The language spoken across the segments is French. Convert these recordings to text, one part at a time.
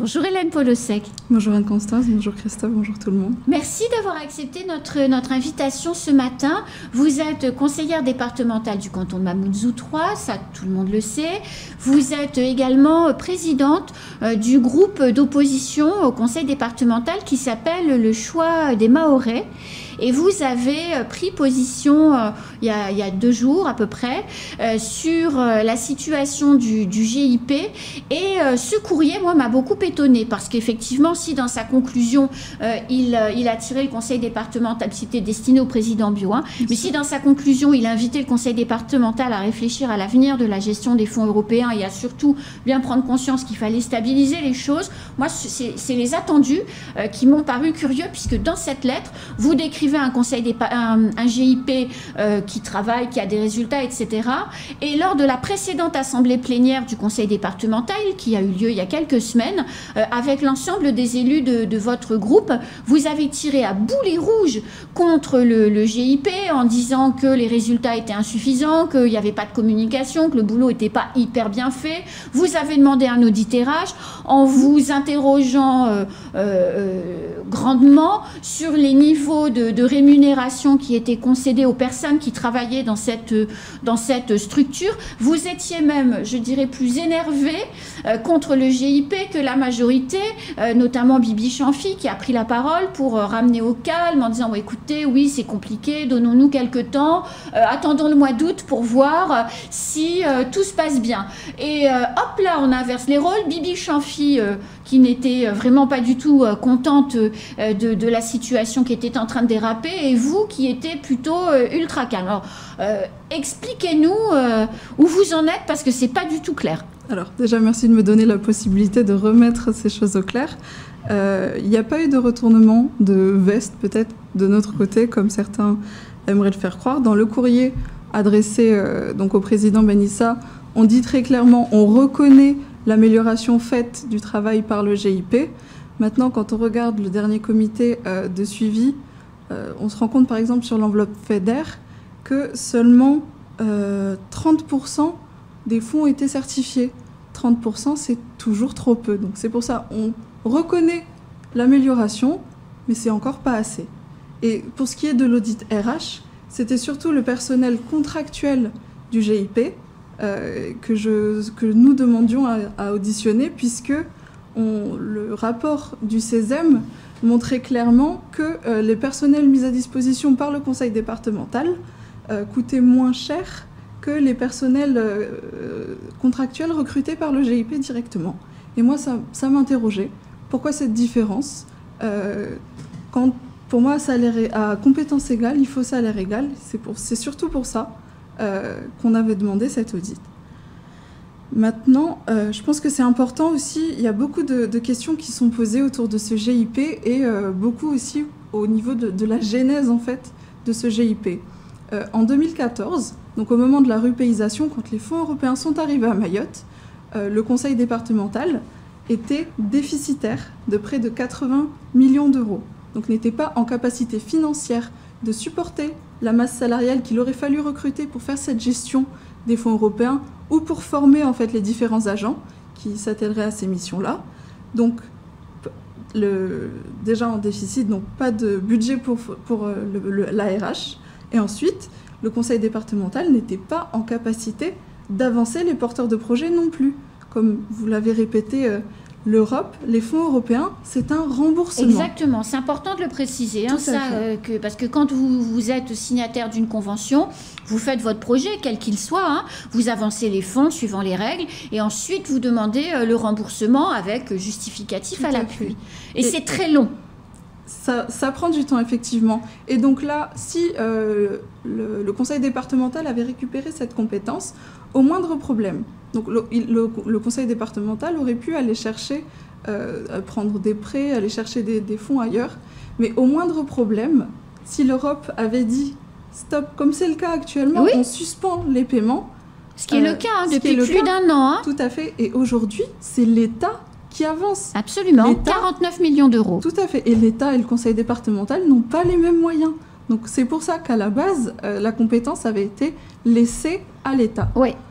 Bonjour Hélène Polosek. Bonjour Anne-Constance, bonjour Christophe, bonjour tout le monde. Merci d'avoir accepté notre invitation ce matin. Vous êtes conseillère départementale du canton de Mamoudzou 3, ça tout le monde le sait. Vous êtes également présidente du groupe d'opposition au conseil départemental qui s'appelle le choix des Mahorais. Et vous avez pris position il y a 2 jours à peu près sur la situation du GIP. Et ce courrier, moi, m'a beaucoup étonnée parce qu'effectivement, si dans sa conclusion, il a tiré le conseil départemental, c'était destiné au président Bio, hein, mais si dans sa conclusion, il a invité le conseil départemental à réfléchir à l'avenir de la gestion des fonds européens et à surtout bien prendre conscience qu'il fallait stabiliser les choses, moi, c'est les attendus qui m'ont paru curieux puisque dans cette lettre, vous décrivez un GIP qui travaille, qui a des résultats, etc. Et lors de la précédente assemblée plénière du conseil départemental, qui a eu lieu il y a quelques semaines, avec l'ensemble des élus de votre groupe, vous avez tiré à boulet rouge contre le GIP en disant que les résultats étaient insuffisants, qu'il n'y avait pas de communication, que le boulot n'était pas hyper bien fait. Vous avez demandé un audit RH en vous interrogeant grandement sur les niveaux de rémunération qui étaient concédés aux personnes qui travaillaient dans cette structure. Vous étiez même, je dirais, plus énervé contre le GIP que la majorité, notamment Bibi Chanfi, qui a pris la parole pour ramener au calme en disant bon, écoutez, oui, c'est compliqué, donnons-nous quelques temps, attendons le mois d'août pour voir si tout se passe bien. Et hop là, on inverse les rôles. Bibi Chanfi, qui n'était vraiment pas du tout contente de la situation qui était en train de déraper, et vous qui étiez plutôt ultra calme. Alors, expliquez-nous où vous en êtes, parce que c'est pas du tout clair. Alors, déjà, merci de me donner la possibilité de remettre ces choses au clair. Il n'y a pas eu de retournement de veste, peut-être, de notre côté, comme certains aimeraient le faire croire. Dans le courrier adressé donc au président Benissa, on dit très clairement, on reconnaît l'amélioration faite du travail par le GIP. Maintenant, quand on regarde le dernier comité de suivi, on se rend compte, par exemple, sur l'enveloppe FEDER, que seulement 30% des fonds ont été certifiés. 30%, c'est toujours trop peu. Donc c'est pour ça on reconnaît l'amélioration, mais c'est encore pas assez. Et pour ce qui est de l'audit RH, c'était surtout le personnel contractuel du GIP que nous demandions à auditionner, puisque le rapport du CESEM montrait clairement que les personnels mis à disposition par le conseil départemental coûtaient moins cher que les personnels contractuels recrutés par le GIP directement. Et moi, ça m'interrogeait. Pourquoi cette différence quand, pour moi, à compétence égale, il faut salaire égal. C'est surtout pour ça qu'on avait demandé cet audit. Maintenant, je pense que c'est important aussi, il y a beaucoup de questions qui sont posées autour de ce GIP et beaucoup aussi au niveau de la genèse, en fait, de ce GIP. En 2014, donc au moment de la rupéisation, quand les fonds européens sont arrivés à Mayotte, le conseil départemental était déficitaire de près de 80 millions d'euros. Donc n'était pas en capacité financière de supporter la masse salariale qu'il aurait fallu recruter pour faire cette gestion des fonds européens ou pour former en fait les différents agents qui s'attelleraient à ces missions-là. Donc déjà en déficit, donc pas de budget pour l'ARH. Et ensuite, le conseil départemental n'était pas en capacité d'avancer les porteurs de projets non plus. Comme vous l'avez répété, l'Europe, les fonds européens, c'est un remboursement. Exactement, c'est important de le préciser, hein, parce que quand vous êtes signataire d'une convention, vous faites votre projet, quel qu'il soit, hein, vous avancez les fonds suivant les règles, et ensuite vous demandez le remboursement avec justificatif à l'appui. Et c'est très long. Ça prend du temps, effectivement. Et donc là, si le conseil départemental avait récupéré cette compétence, au moindre problème, donc le conseil départemental aurait pu aller chercher, prendre des prêts, aller chercher des fonds ailleurs, mais au moindre problème, si l'Europe avait dit « stop », comme c'est le cas actuellement, oui, on suspend les paiements. Ce qui est le cas hein, depuis plus d'un an. Hein. Tout à fait. Et aujourd'hui, c'est l'État qui avance. Absolument, 49 millions d'euros. Tout à fait. Et l'État et le conseil départemental n'ont pas les mêmes moyens. Donc c'est pour ça qu'à la base, la compétence avait été laissée à l'État. Oui.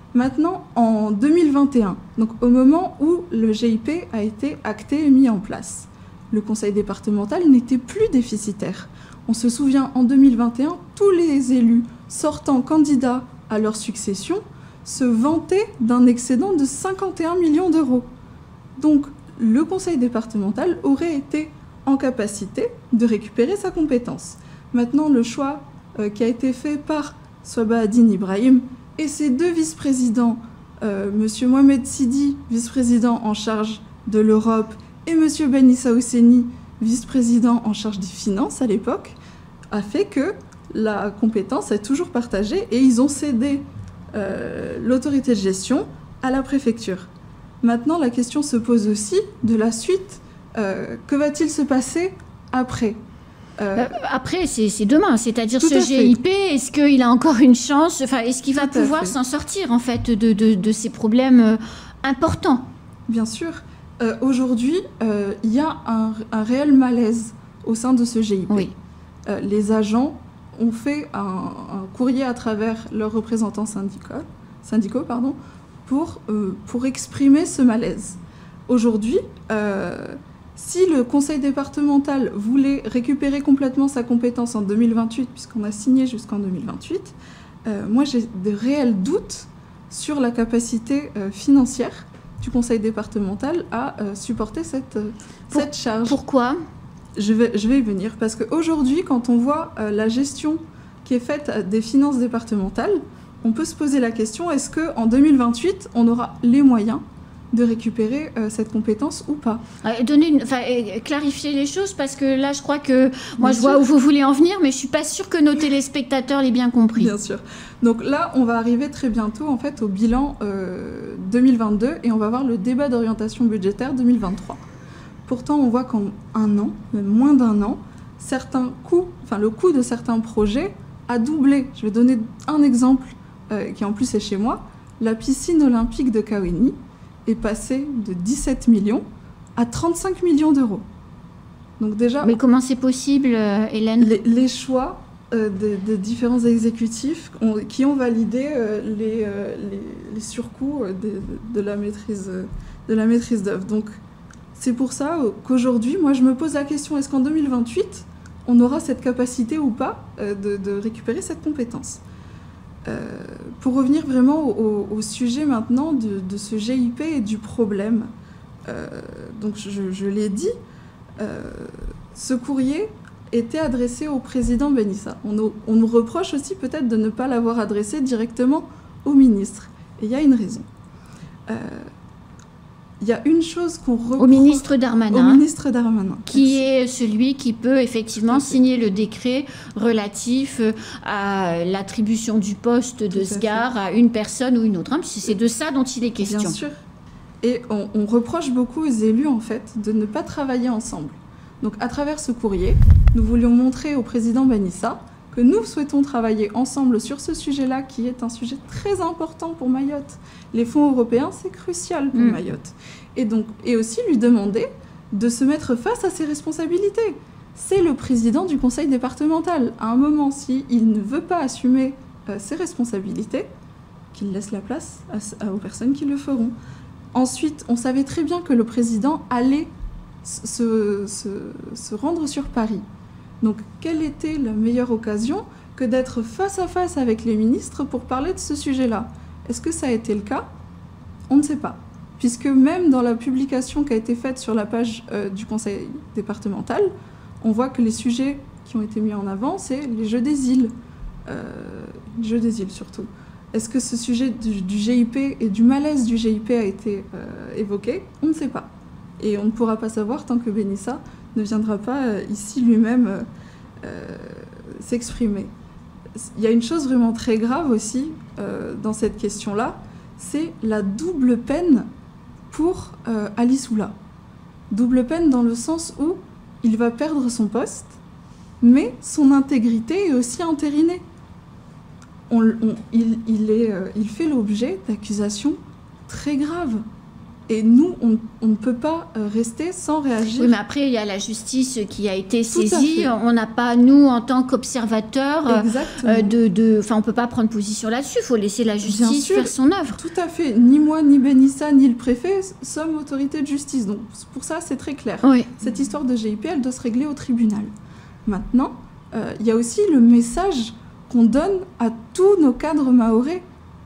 Maintenant, en 2021, donc au moment où le GIP a été acté et mis en place, le conseil départemental n'était plus déficitaire. On se souvient, en 2021, tous les élus sortants candidats à leur succession se vantaient d'un excédent de 51 millions d'euros. Donc, le conseil départemental aurait été en capacité de récupérer sa compétence. Maintenant, le choix qui a été fait par Swabahaddine Ibrahim et ses deux vice-présidents, M. Mohamed Sidi, vice-président en charge de l'Europe, et M. Ben Issa Ousseni, vice-président en charge des finances à l'époque, a fait que la compétence est toujours partagée et ils ont cédé l'autorité de gestion à la préfecture. Maintenant, la question se pose aussi de la suite. Que va-t-il se passer après ? Après, c'est demain, c'est-à-dire ce fait. GIP, est-ce qu'il a encore une chance, enfin, est-ce qu'il va pouvoir s'en sortir en fait de ces problèmes importants ? Bien sûr. Aujourd'hui, il y a un réel malaise au sein de ce GIP. Oui. Les agents ont fait un courrier à travers leurs représentants syndicaux pour exprimer ce malaise. Aujourd'hui, si le conseil départemental voulait récupérer complètement sa compétence en 2028, puisqu'on a signé jusqu'en 2028, moi j'ai de réels doutes sur la capacité financière du conseil départemental à supporter cette charge. Pourquoi ? Je vais y venir, parce qu'aujourd'hui, quand on voit la gestion qui est faite des finances départementales, on peut se poser la question, est-ce qu'en 2028, on aura les moyens de récupérer cette compétence ou pas ? Clarifier les choses, parce que là, je crois que moi, je vois où vous voulez en venir, mais je ne suis pas sûre que nos téléspectateurs l'aient bien compris. Bien sûr. Donc là, on va arriver très bientôt en fait, au bilan 2022 et on va voir le débat d'orientation budgétaire 2023. Pourtant, on voit qu'en un an, même moins d'un an, le coût de certains projets a doublé. Je vais donner un exemple qui en plus est chez moi. La piscine olympique de Kaweni est passée de 17 millions à 35 millions d'euros. Donc déjà, mais comment c'est possible, Hélène ? Les choix de différents exécutifs qui ont validé les surcoûts de la maîtrise d'œuvre. Donc c'est pour ça qu'aujourd'hui, moi je me pose la question, est-ce qu'en 2028, on aura cette capacité ou pas de récupérer cette compétence ? Pour revenir vraiment au sujet maintenant de ce GIP et du problème, donc je l'ai dit, ce courrier était adressé au président Ben Issa. On nous reproche aussi peut-être de ne pas l'avoir adressé directement au ministre. Et il y a une raison. Il y a une chose qu'on reproche... Au ministre Darmanin. Au ministre Darmanin. Qui est celui qui peut effectivement signer le décret relatif à l'attribution du poste de SGAR à une personne ou une autre. Hein, c'est de ça dont il est question. Bien sûr. Et on reproche beaucoup aux élus, en fait, de ne pas travailler ensemble. Donc, à travers ce courrier, nous voulions montrer au président Ben Issa que nous souhaitons travailler ensemble sur ce sujet-là, qui est un sujet très important pour Mayotte. Les fonds européens, c'est crucial pour Mayotte. Et aussi lui demander de se mettre face à ses responsabilités. C'est le président du conseil départemental. À un moment, s'il ne veut pas assumer ses responsabilités, qu'il laisse la place aux personnes qui le feront. Ensuite, on savait très bien que le président allait se rendre sur Paris. Donc, quelle était la meilleure occasion que d'être face à face avec les ministres pour parler de ce sujet-là ? Est-ce que ça a été le cas ? On ne sait pas. Puisque même dans la publication qui a été faite sur la page du conseil départemental, on voit que les sujets qui ont été mis en avant, c'est les jeux des îles. Les jeux des îles surtout. Est-ce que ce sujet du GIP et du malaise du GIP a été évoqué ? On ne sait pas. Et on ne pourra pas savoir tant que Ben Issa ne viendra pas ici lui-même s'exprimer. Il y a une chose vraiment très grave aussi dans cette question-là, c'est la double peine pour Ali Soula. Double peine dans le sens où il va perdre son poste, mais son intégrité est aussi entérinée. Il fait l'objet d'accusations très graves. Et nous, on ne peut pas rester sans réagir. Oui, mais après, il y a la justice qui a été saisie. On n'a pas, nous, en tant qu'observateurs, on ne peut pas prendre position là-dessus. Il faut laisser la justice faire son œuvre. Tout à fait. Ni moi, ni Benissa, ni le préfet sommes autorité de justice. Donc, pour ça, c'est très clair. Oui. Cette histoire de GIP, elle doit se régler au tribunal. Maintenant, il y a aussi le message qu'on donne à tous nos cadres mahorais,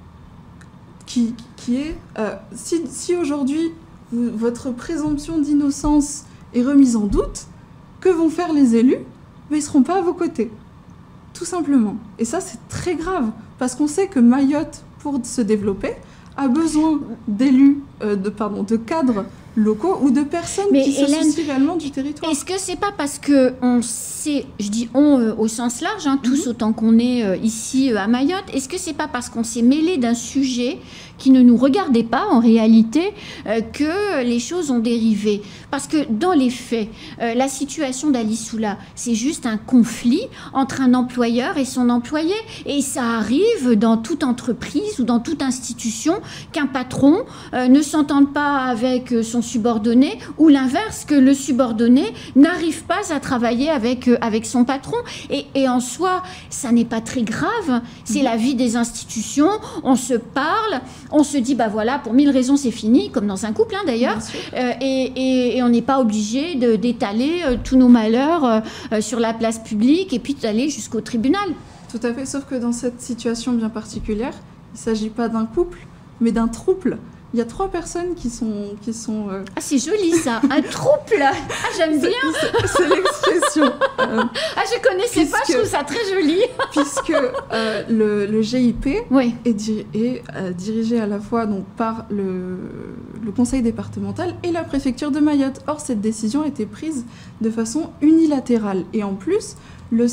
qui est, si aujourd'hui, votre présomption d'innocence est remise en doute, que vont faire les élus? Mais ils ne seront pas à vos côtés. Tout simplement. Et ça, c'est très grave, parce qu'on sait que Mayotte, pour se développer, a besoin d'élus, de cadres locaux ou de personnes qui se soucient réellement du territoire. Est-ce que c'est pas parce que on sait, je dis on au sens large, tous autant qu'on est ici à Mayotte, est-ce que c'est pas parce qu'on s'est mêlé d'un sujet qui ne nous regardait pas en réalité que les choses ont dérivé? Parce que dans les faits, la situation d'Ali Soula, c'est juste un conflit entre un employeur et son employé, et ça arrive dans toute entreprise ou dans toute institution qu'un patron ne s'entende pas avec son subordonné, ou l'inverse, que le subordonné n'arrive pas à travailler avec son patron. Et en soi, ça n'est pas très grave. C'est la vie des institutions. On se parle, on se dit, bah voilà, pour 1000 raisons, c'est fini, comme dans un couple d'ailleurs. Et on n'est pas obligé d'étaler tous nos malheurs sur la place publique et puis d'aller jusqu'au tribunal. Tout à fait, sauf que dans cette situation bien particulière, il ne s'agit pas d'un couple, mais d'un trouble. Il y a 3 personnes qui sont... Ah, c'est joli ça, un trouble. Ah, j'aime bien. C'est l'expression. Je connaissais pas, je trouve ça très joli. Puisque le GIP est dirigé à la fois donc, par le conseil départemental et la préfecture de Mayotte. Or, cette décision a été prise de façon unilatérale. Et en plus, on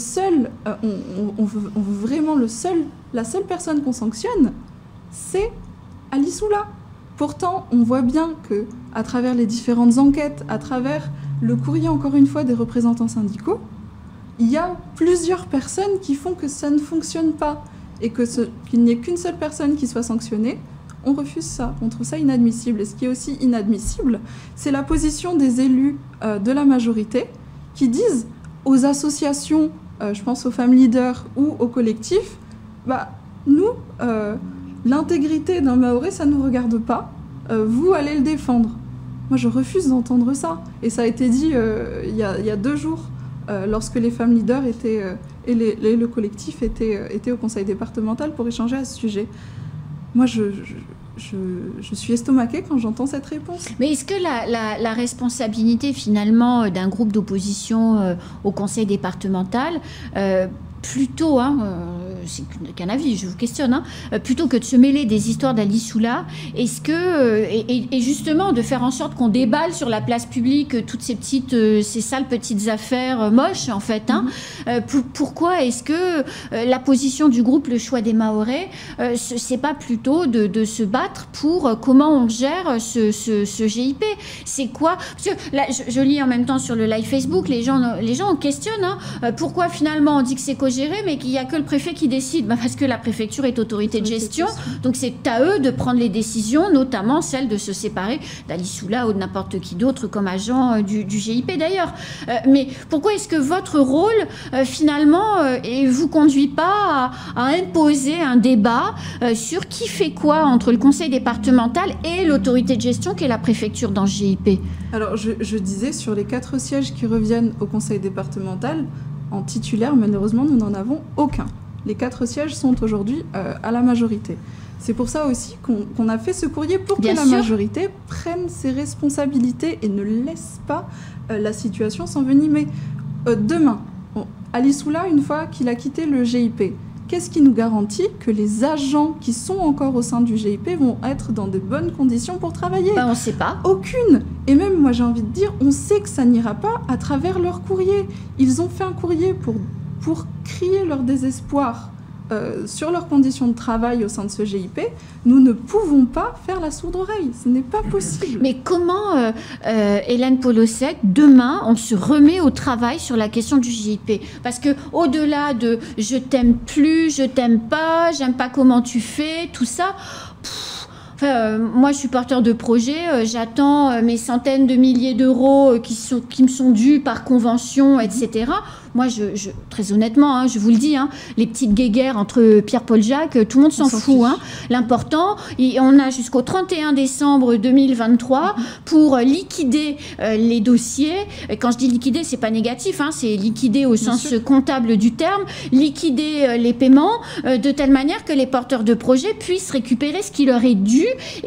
veut vraiment la seule personne qu'on sanctionne, c'est Ali Soula. Pourtant, on voit bien que, à travers les différentes enquêtes, à travers le courrier, encore une fois, des représentants syndicaux, il y a plusieurs personnes qui font que ça ne fonctionne pas et qu'il n'y ait qu'une seule personne qui soit sanctionnée. On refuse ça, on trouve ça inadmissible. Et ce qui est aussi inadmissible, c'est la position des élus de la majorité qui disent aux associations, je pense aux femmes leaders ou aux collectifs, nous... l'intégrité d'un Mahorais, ça ne nous regarde pas. Vous allez le défendre. Moi, je refuse d'entendre ça. Et ça a été dit il y a 2 jours, lorsque les femmes leaders et le collectif étaient au conseil départemental pour échanger à ce sujet. Moi, je suis estomaquée quand j'entends cette réponse. Mais est-ce que la responsabilité, finalement, d'un groupe d'opposition au conseil départemental... plutôt, c'est qu'un avis, je vous questionne, plutôt que de se mêler des histoires d'Ali Soula, est-ce que, et justement de faire en sorte qu'on déballe sur la place publique toutes ces sales petites affaires moches, en fait, pourquoi est-ce que la position du groupe Le Choix des Mahorais, c'est pas plutôt de se battre pour comment on gère ce GIP? C'est quoi? Parce que là, je lis en même temps sur le live Facebook, les gens questionnent, pourquoi finalement on dit que c'est géré, mais qu'il n'y a que le préfet qui décide, parce que la préfecture est autorité de gestion, donc c'est à eux de prendre les décisions, notamment celle de se séparer d'Ali Soula ou de n'importe qui d'autre comme agent du GIP d'ailleurs. Mais pourquoi est-ce que votre rôle, finalement, vous conduit pas à imposer un débat sur qui fait quoi entre le conseil départemental et l'autorité de gestion qui est la préfecture dans le GIP? Alors, je disais, sur les 4 sièges qui reviennent au conseil départemental, en titulaire, malheureusement, nous n'en avons aucun. Les 4 sièges sont aujourd'hui à la majorité. C'est pour ça aussi qu'on a fait ce courrier pour que la majorité prenne ses responsabilités et ne laisse pas la situation s'envenimer. Demain, Ali Soula, une fois qu'il a quitté le GIP, qu'est-ce qui nous garantit que les agents qui sont encore au sein du GIP vont être dans de bonnes conditions pour travailler? On ne sait pas. Aucune. Et même, moi, j'ai envie de dire, on sait que ça n'ira pas à travers leur courrier. Ils ont fait un courrier pour crier leur désespoir sur leurs conditions de travail au sein de ce GIP. Nous ne pouvons pas faire la sourde oreille. Ce n'est pas possible. Mais comment, Hélène Polosek, demain, on se remet au travail sur la question du GIP? Parce que au-delà de « je t'aime plus, je t'aime pas, j'aime pas comment tu fais », tout ça... Moi, je suis porteur de projet, j'attends mes centaines de milliers d'euros qui me sont dus par convention, etc. Moi, très honnêtement, hein, je vous le dis, hein, les petites guéguerres entre Pierre-Paul Jacques, tout le monde s'en fout. Hein. L'important, on a jusqu'au 31 décembre 2023 pour liquider les dossiers. Et quand je dis liquider, c'est pas négatif, hein, c'est liquider au sens comptable du terme, liquider les paiements de telle manière que les porteurs de projets puissent récupérer ce qui leur est dû.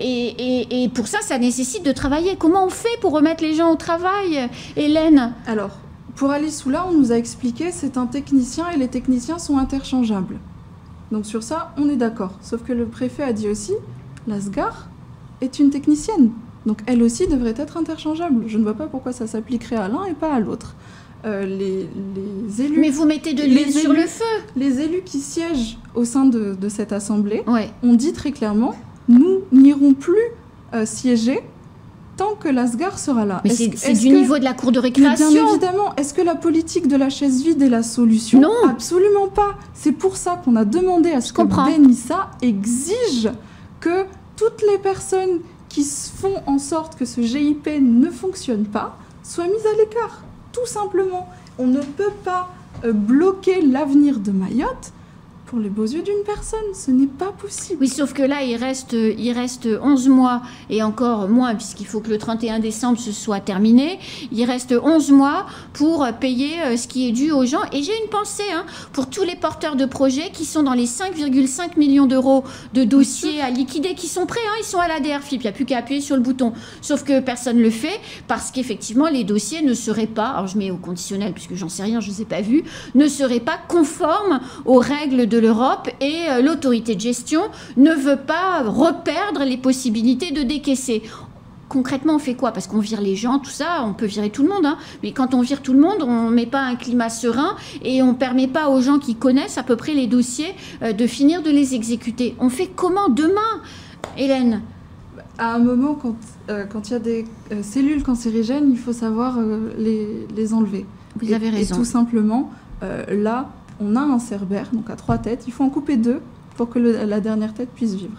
Et pour ça, ça nécessite de travailler. Comment on fait pour remettre les gens au travail, Hélène? Alors, pour Alice Oula, on nous a expliqué c'est un technicien et les techniciens sont interchangeables. Donc sur ça, on est d'accord. Sauf que le préfet a dit aussi, la SGAR est une technicienne. Donc elle aussi devrait être interchangeable. Je ne vois pas pourquoi ça s'appliquerait à l'un et pas à l'autre. Les élus... Mais vous mettez de l'huile sur le feu. Les élus qui siègent au sein de cette assemblée ont dit très clairement, nous n'irons plus siéger tant que la SGAR sera là. Mais c'est du niveau de la cour de récréation. Bien évidemment. Est-ce que la politique de la chaise vide est la solution? Non. Absolument pas. C'est pour ça qu'on a demandé à ce que Benissa exige que toutes les personnes qui font en sorte que ce GIP ne fonctionne pas soient mises à l'écart. Tout simplement. On ne peut pas bloquer l'avenir de Mayotte pour les beaux yeux d'une personne, ce n'est pas possible. Oui, sauf que là, il reste 11 mois, et encore moins, puisqu'il faut que le 31 décembre ce soit terminé. Il reste 11 mois pour payer ce qui est dû aux gens. Et j'ai une pensée pour tous les porteurs de projets qui sont dans les 5,5 millions d'euros de dossiers à liquider, qui sont prêts, ils sont à la DRFIP, il n'y a plus qu'à appuyer sur le bouton. Sauf que personne ne le fait, parce qu'effectivement, les dossiers ne seraient pas, alors je mets au conditionnel, puisque j'en sais rien, je ne les ai pas vus, ne seraient pas conformes aux règles de l'Europe, et l'autorité de gestion ne veut pas reperdre les possibilités de décaisser. Concrètement, on fait quoi? Parce qu'on vire les gens, tout ça, on peut virer tout le monde, mais quand on vire tout le monde, on ne met pas un climat serein et on ne permet pas aux gens qui connaissent à peu près les dossiers de finir de les exécuter. On fait comment demain, Hélène? À un moment, quand il y a des cellules cancérigènes, il faut savoir les enlever. Vous avez raison. Et tout simplement, là, on a un cerbère, donc à 3 têtes. Il faut en couper 2 pour que la dernière tête puisse vivre.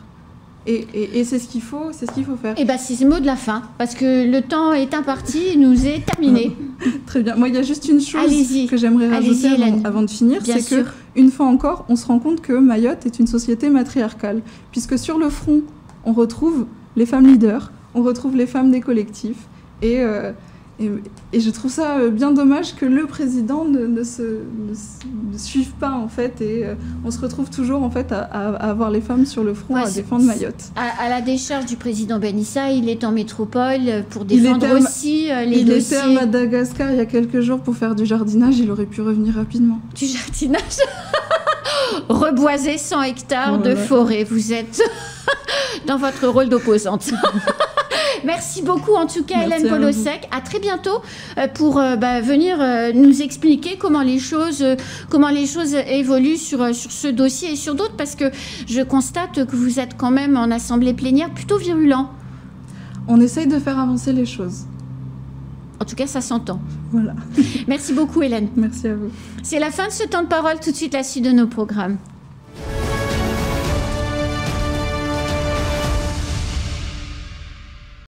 Et c'est ce qu'il faut faire. Et c'est le mot de la fin, parce que le temps est imparti, il nous est terminé. Très bien. Moi, il y a juste une chose que j'aimerais rajouter avant de finir, c'est que, une fois encore, on se rend compte que Mayotte est une société matriarcale, puisque sur le front, on retrouve les femmes leaders, on retrouve les femmes des collectifs, et je trouve ça bien dommage que le président ne suive pas, en fait, et on se retrouve toujours, en fait, à avoir les femmes sur le front à défendre Mayotte. À la décharge du président Benissa, il est en métropole pour défendre aussi les dossiers. Il était à Madagascar il y a quelques jours pour faire du jardinage, il aurait pu revenir rapidement. Du jardinage Reboiser 100 hectares de forêt, vous êtes dans votre rôle d'opposante. Merci beaucoup en tout cas, Hélène Polosek. À très bientôt pour venir nous expliquer comment les choses évoluent sur ce dossier et sur d'autres, parce que je constate que vous êtes quand même en assemblée plénière plutôt virulent. On essaye de faire avancer les choses. En tout cas, ça s'entend. Voilà. Merci beaucoup, Hélène. Merci à vous. C'est la fin de ce temps de parole. Tout de suite, la suite de nos programmes.